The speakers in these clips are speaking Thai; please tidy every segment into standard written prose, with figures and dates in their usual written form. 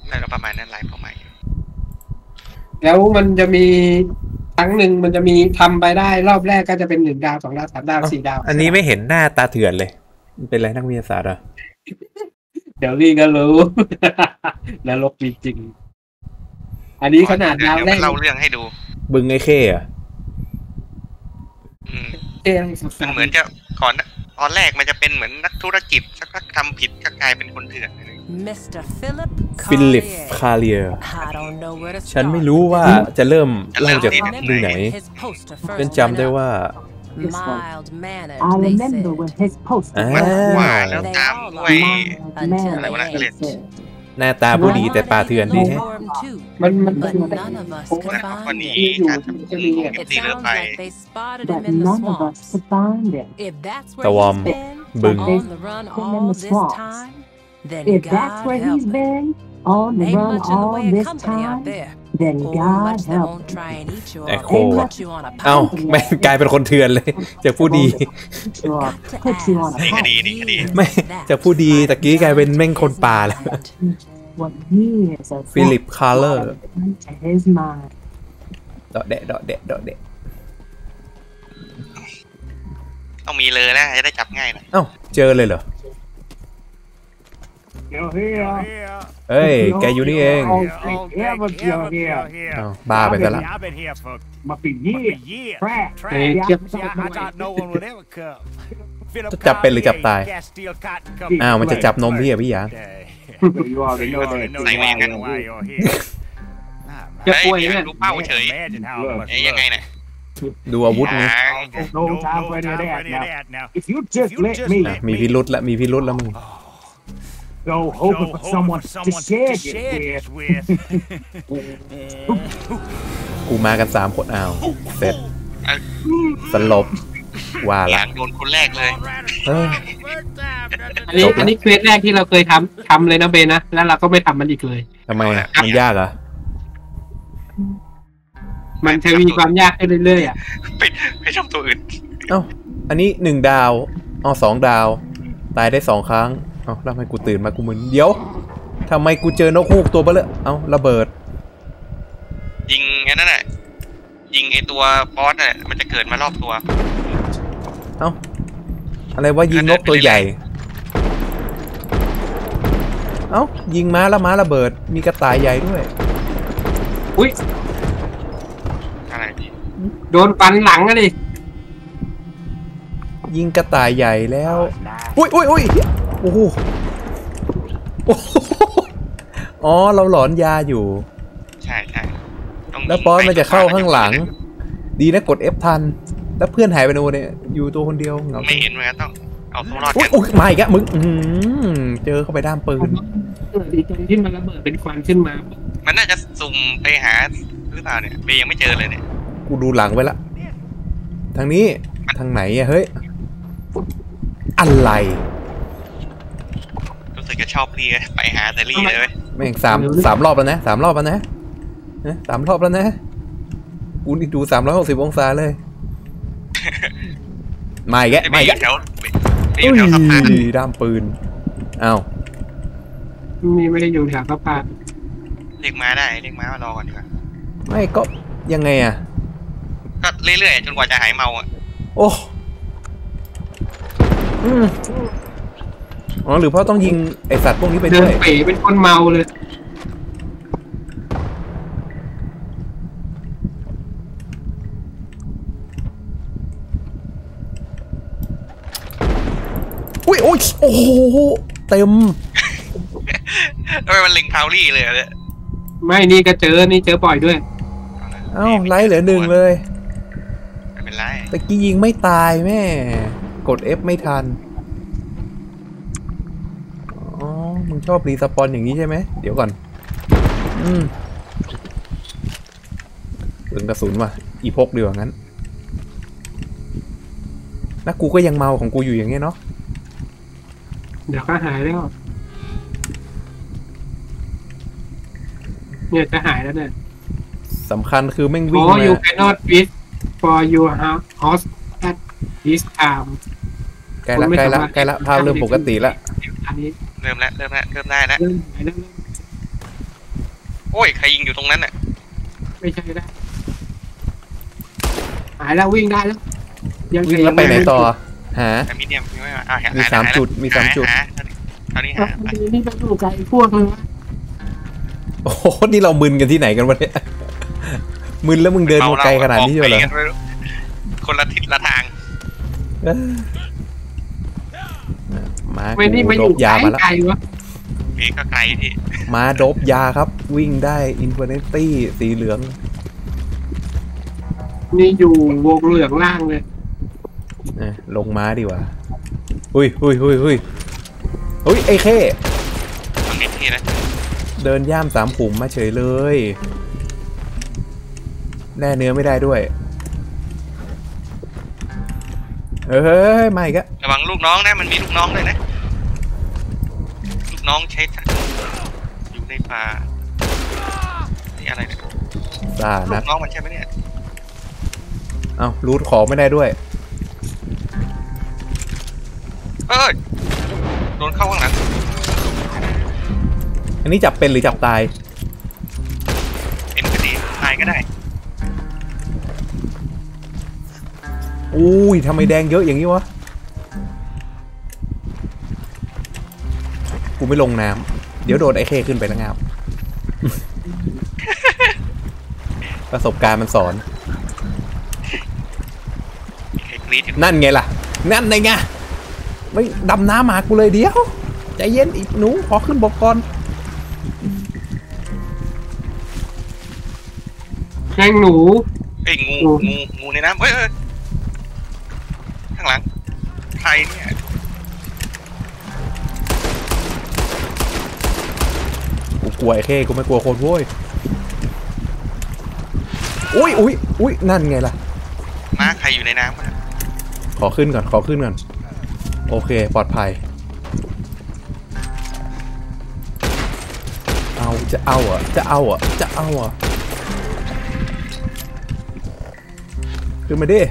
แล้วประมาณนั้นไลฟ์ประมาณแล้วมันจะมีครั้งหนึ่งมันจะมีทำไปได้รอบแรกก็จะเป็น1 ดาว 2 ดาว 3 ดาว 4 ดาวอันนี้ไม่เห็นหน้าตาเถื่อนเลยมันเป็นอะไรนักวิทยาศาสตร์อ่ะเดี๋ยวนี่ก็รู้นรกมีจริงอันนี้ขนาดดาวแรกเล่าเรื่องให้ดูบึงไอ้เข้อะมันเหมือนจะก่อนตอนแรกมันจะเป็นเหมือนนักธุรกิจสักพักทำผิดก็กลายเป็นคนเถื่อนฟิลิปคาเลียฉันไม่รู้ว่าจะเริ่มเล่าจากดูไหนเป็นจำได้ว่าว่าแล้วตามด้วยอะไรวะนะเรียนหน้าตาผู้ดีแต่ป่าเถื่อนดีแฮะมันวันนี้การทำดีเรือไปตะวอมบึง If that's where he's been on the run all this time, then God help him. แอคโคเอ้าไม่กลายเป็นคนเถื่อนเลยจากผู้ดีไม่จากผู้ดีตะกี้กลายเป็นแม่งคนป่าแล้วฟิลิปคาร์เลอร์ดอเดะต้องมีเลยนะจะได้จับง่ายนะเอ้าเจอเลยเหรอเฮ้ยแกอยู่นี่เองบ้าไปซะละจะจับเป็นหรือจับตายอ้าวมันจะจับนมพี่อะพี่ยางใส่มาอย่างนั้นจะป่วยเนี่ยดูเป้าเฉยยังไงเนี่ยดูอาวุธนี่มีพิรุธละมึง So hoping for someone to share it with กูมากัน3 คนอ้าวเสร็จสลบว่าละโดนคนแรกเลยอันนี้เควสแรกที่เราเคยทำเลยนะเบนนะแล้วเราก็ไม่ทำมันอีกเลยทำไมมันยากเหรอมันจะมีความยากขึ้นเรื่อยๆอ่ะไปทำตัวอื่นเอ้าอันนี้1 ดาว2 ดาวตายได้2 ครั้งเอ้าแล้วทำไมกูตื่นมากูมึนเดี๋ยวทำไมกูเจอนกฮูกตัวเบ้อเลยเอ้าระเบิดยิงไอ้นั่นแหละยิงไอ้ตัวบอสน่ะมันจะเกิดมารอบตัวเอ้าอะไรว่ายิงนกตัวใหญ่เอ้ายิงม้าแล้วม้าระเบิดมีกระต่ายใหญ่ด้วยอุ้ยอะไรโดนฟันหลังอะดิยิงกระต่ายใหญ่แล้วอุ้ยโอ้โหอ๋อเราหลอนยาอยู่ใช่แล้วบอสมันจะเข้าข้างหลังดีนะกด F ทันแล้วเพื่อนหายไปโน่นเนี่ยอยู่ตัวคนเดียวเหงาไม่เห็นเลยต้องเอาตัวรอดกันมาอีกแล้วมึงเจอเข้าไปด้ามปืนดีตรงที่มันระเบิดเป็นควันขึ้นมามันน่าจะสุ่มไปหาหรือเปล่าเนี่ยเบย์ยังไม่เจอเลยเนี่ยกูดูหลังไว้ละทางนี้ทางไหนอะเฮ้ยอะไรรู้สึกจะชอบพี่ไปหาแต่ลี่เลยแม่ง3 รอบแล้วนะ3 รอบแล้วนะ3 รอบแล้วนะกูนี่ดู360 องศาเลยไม่แกด้ามปืนอ้าวไม่ได้อยู่แถวกระป๋าเรียกม้าได้เรียกม้ามารอก่อนดีกว่าไม่ก็ยังไงอ่ะก็เรื่อยๆจนกว่าจะหายเมาอ่ะโอ้อ๋อหรือเพราะต้องยิงไอสัตว์พวกนี้ไปด้วยเป๋เป็นคนเมาเลยโอ้โหเต็มทำไมมันลิงพาวลี่เลยเนี่ยไม่นี่ก็เจอบ่อยด้วยเอ้าไล่เหลือ1เลยไม่เป็นไรตะกี้ยิงไม่ตายแม่กด F ไม่ทันอ๋อมึงชอบรีสปอนอย่างนี้ใช่ไหมเดี๋ยวก่อนปืนกระสุนว่ะอีพกดีกว่างั้นแล้วกูก็ยังเมาของกูอยู่อย่างเงี้ยเนาะเดี๋ยวก็หายแล้วเนี่ยจะหายแล้วเนี่ยสำคัญคือแม่งวิ่งมา you cannot wait for your horse at this time ใกล้ละภาพเริ่มปกติละเริ่มได้นะอ้ยใครยิงอยู่ตรงนั้นน่ะไม่ใช่ได้หายแล้ววิ่งได้แล้ววิ่งแล้วไปไหนต่อหาแต่มีเดียมไม่มาหมี 3 จุดมี 3 จุดเท่านี้หาไปนี่ไปดูไกลพวกเลยวะโอ้โหนี่เรามึนกันที่ไหนกันวะเนี่ยมึนแล้วมึงเดินมาไกลขนาดนี้เลยเหรอคนละทิศละทางมาไม่นี่มาโดอยู่บยามาแล้วไกลวะเมก็ไกลที่มาโดบยาครับวิ่งได้อินฟินิตี้สีเหลืองนี่อยู่วงเหลืองล่างเลยลงม้าดีกว่าหุยไอ้เข้ตรงนี้ที่นะเดินย่าม3 ขุมมาเฉยเลยแน่เนื้อไม่ได้ด้วยเฮ้ยไม่ก็ระวังลูกน้องนะมันมีลูกน้องเลยนะลูกน้องใช้อยู่ในป่านี่อะไรเนี่ยซ่าลูนัดกน้องมันใช่ไหมเนี่ยเอ้ารูทของไม่ได้ด้วยเอ้ยโดนเข้าข้างหลังอันนี้จับเป็นหรือจับตายเป็นก็ดีตายก็ได้อุ้ยทำไมแดงเยอะอย่างนี้วะกูไม่ลงน้ำเดี๋ยวโดนไอ้เข้ขึ้นไปแล้วงับ ประสบการณ์มันสอนมีใครกรี๊ดอยู่นั่นไงล่ะนั่นไงไงไม่ดำน้ำหมากูเลยเดี๋ยวใจเย็นอีกหนูขอขึ้นบกก่อนแกงหนูเอ้ยงูในน้ำเอ้ยข้างหลังใครเนี่ยกูกลัวไอ้เข้กูไม่กลัวคนโว้ยอุ้ยนั่นไงล่ะม้าใครอยู่ในน้ำอะขอขึ้นก่อนโอเคปลอดภัยจะเอาอ่ะขึ้นมาดิ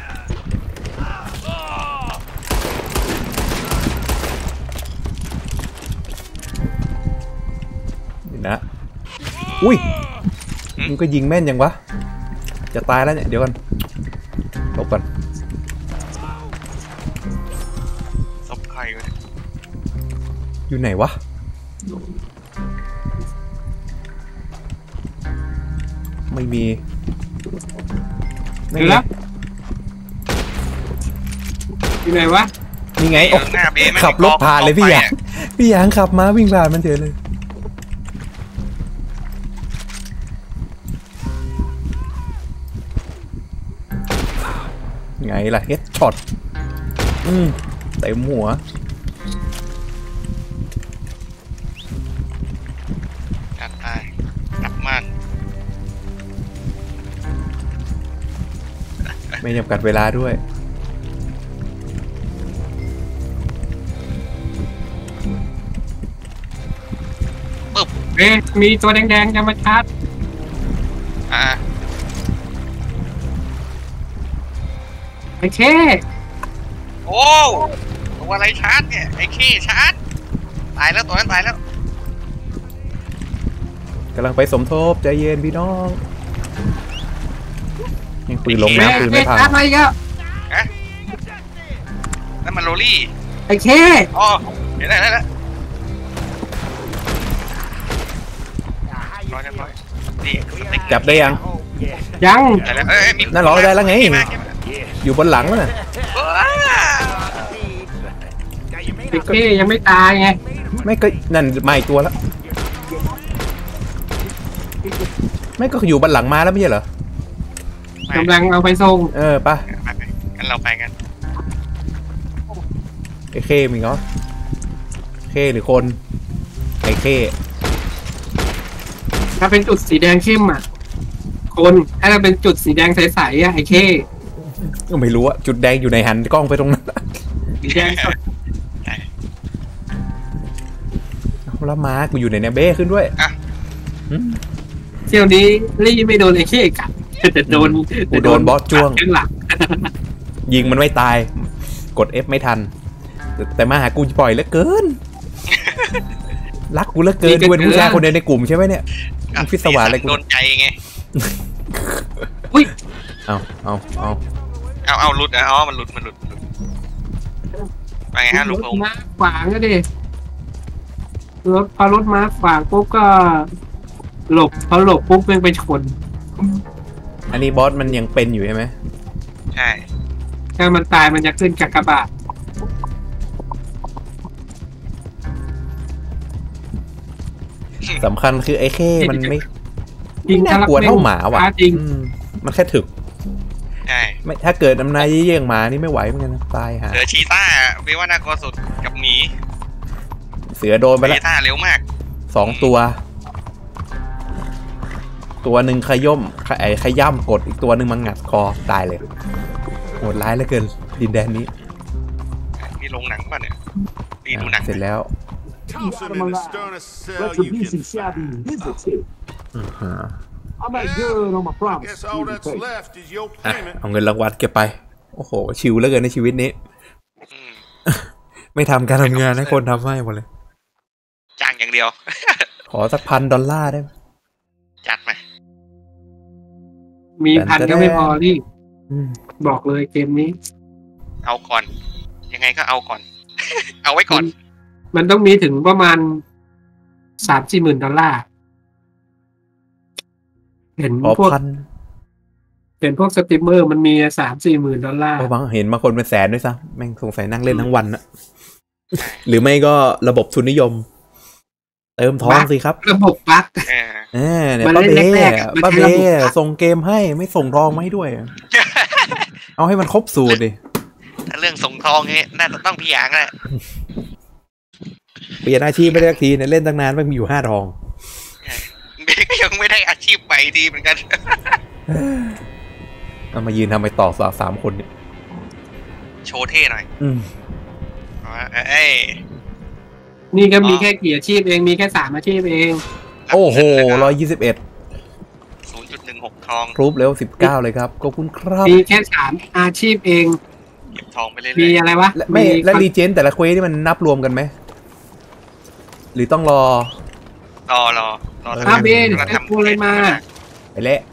นี่นะอุ้ยมึงก็ยิงแม่นยังวะจะตายแล้วเนี่ยเดี๋ยวก่อนหลบก่อนศพใครวะอยู่ไหนวะไม่มีอยู่แล้วอยู่ไหนวะนี่ไงเออหน้าเบย์ไม่ขับรถผ่านเลยพี่หยางขับมาวิ่งผ่านมันเฉยเลยไงล่ะเฮดช็อตเต็มหัวกลับมันไม่จำกัดเวลาด้วยมีตัวแดงๆจะมาชาร์จไอ้แค่โอ้ตัวอะไรชาร์จเนี่ยไอ้ขี้ชาร์จตายแล้วตัวนั้นตายแล้วกำลังไปสมทบใจเย็นพี่น้องยังปืนลงน้ำปืนไม่พังชาร์จมาอีกแล้วนั่นมันโรลี่ไอ้แค่อ๋อเห็นได้แล้วร้อยนี่จับได้ยังยังได้แล้วมีนั่นร้อยได้แล้วไง อยู่บนหลังแล้วน่ะไอ้แค่ยังไม่ตายไงไม่ก็นั่นมาอีกตัวแล้วไม่ก็อยู่บนหลังมาแล้วไม่ใช่เหรอกำลังเอาไปส่งป่ะงั้นเราไปกันไอ้เคมีเหรอเคหรือคน ไอ้เคถ้าเป็นจุดสีแดงเข้มอ่ะคนถ้าเป็นจุดสีแดงใสๆอ่ะไอ้แค่ก็ไม่รู้อะจุดแดงอยู่ในหันกล้องไปตรงนั้นสีแดงสดแล้วม้ากูอยู่ในเนี่ยเบ้ขึ้นด้วยเที่ยวนี้รี่ไม่โดนไอ้แค่กัดแต่โดนกูโดนบอสจ้วงข้างหลังยิงมันไม่ตาย กด F ไม่ทัน แต่มาหากูปล่อยเหลือเกิน รักกูเหลือเกินกูเป็นผู้ชายคนเดียวในกลุ่มใช่ไหมเนี่ยมึงพิศวาสอะไรกูโดนใจไงอุ้ยเอาหลุดอ๋อมันหลุดไปไงฮะรลูกถผมม้าขวางก็ดิพอรถม้าขวางปุ๊บก็หลบพอหลบปุ๊บมันไปชนอันนี้บอสมันยังเป็นอยู่ใช่ไหมใช่ถ้ามันตายมันจะขึ้นกากบาทสำคัญคือไอ้เข้มันไม่ยิงน่ากลัวเท่าหมาว่ะจริงมันแค่ถึกใช่ไม่ถ้าเกิดน้ำนายเยี่ยงหมานี่ไม่ไหวเหมือนกันนะตายฮะเหลือชีต้าเรียกว่าน่ากลัวสุดกับหมีเสือโดนไปแล้วชีต้าเร็วมาก 2 ตัว ตัวหนึ่งขย่มขย่ำกดอีกตัวหนึ่งมันงัดคอตายเลยโหดร้ายเหลือเกินดินแดนนี้มีโรงหนังป่ะเนี่ยดีดูหนังเสร็จแล้ว Toss him in the sternest cell you Retribution can shall be find. visited. อ่า I'm not good on my promise. Guess all that's left is your อ่ะ payment. เอาเงินรางวัลเก็บไป โอ้โห ชิวเหลือเกินในชีวิตนี้อืมไม่ทำการทำงานให้คนทำให้หมดเลยจ้างอย่างเดียวขอสัก$1,000ได้ไหมจัดมามีพันก็ไม่พอนี่อืมบอกเลยเกมนี้เอาก่อน ยังไงก็เอาก่อน เอาไว้ก่อนมันต้องมีถึงประมาณ$30,000เห็นขอพวก 1,000 เห็นพวกสตรีมเมอร์มันมี$30,000 เพราะบางเห็นบางคนเป็นแสนด้วยซ้ำแม่งสงสัยนั่งเล่นทั้งวันนะหรือไม่ก็ระบบทุนนิยม เติมท้องสิครับระบบบั๊กเนี่ยมันป้าเล่เบนแรกๆอะมันป้าใช้เบระบบอะส่งเกมให้ไม่ส่งทองมาให้ด้วย เอาให้มันครบสูตรดิถ้าเรื่องส่งทองนี่น่าจะต้องพี่หยางแหละเปลี่ยนอาชีพไม่ได้สักทีเนี่ยเล่นตั้งนานไม่มีอยู่5 ทองเบก็ยังไม่ได้อาชีพใหม่ดีเหมือนกันเอามายืนทำไปต่อ3 คนเนี่ยโชว์เท่หน่อย เอาวะเอ้ยนี่ก็มีแค่กี่อาชีพเองมีแค่3อาชีพเองโอ้โห121 0.16 ทองพรูฟเร็ว19เลยครับขอบคุณครับมีแค่3อาชีพเองเก็บทองไปเรื่มีอยอะไรวะและไม่และรีเจนแต่ละเควสที่มันนับรวมกันไหมหรือต้องรอๆรอเอออาเบนกำลังได้ทำตัวอะไรมาไปแล้ว